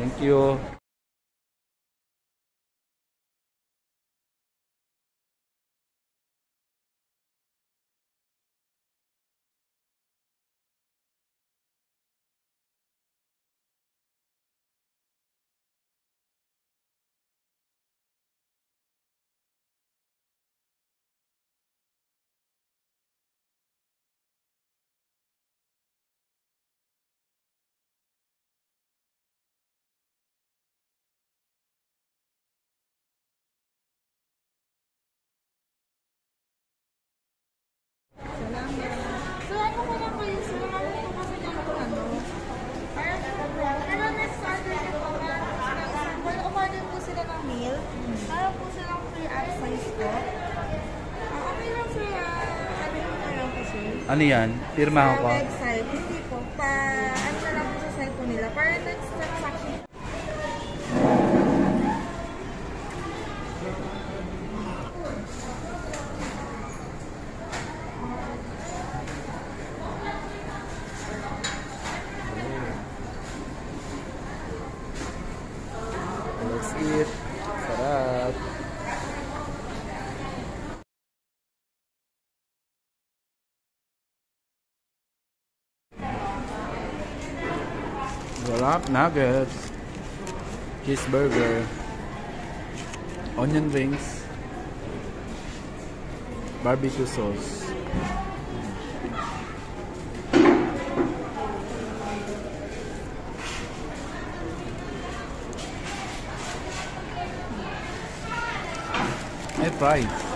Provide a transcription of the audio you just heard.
Thank you. So, ano ko lang kayo, sir? Ano po kasi niya ako, parang pero next Saturday po na, well, umorder po sila ng meal. Parang po silang free upsize po. Okay lang, sir. Sabi ko na lang po, sir. Ano yan? Pirma Sa ko. website, hindi po. Ano na lang po sa cellphone nila. Para next transaction. Let's eat. Sarap. Sarap nuggets. Cheeseburger. Onion rings. Barbecue sauce. May fries.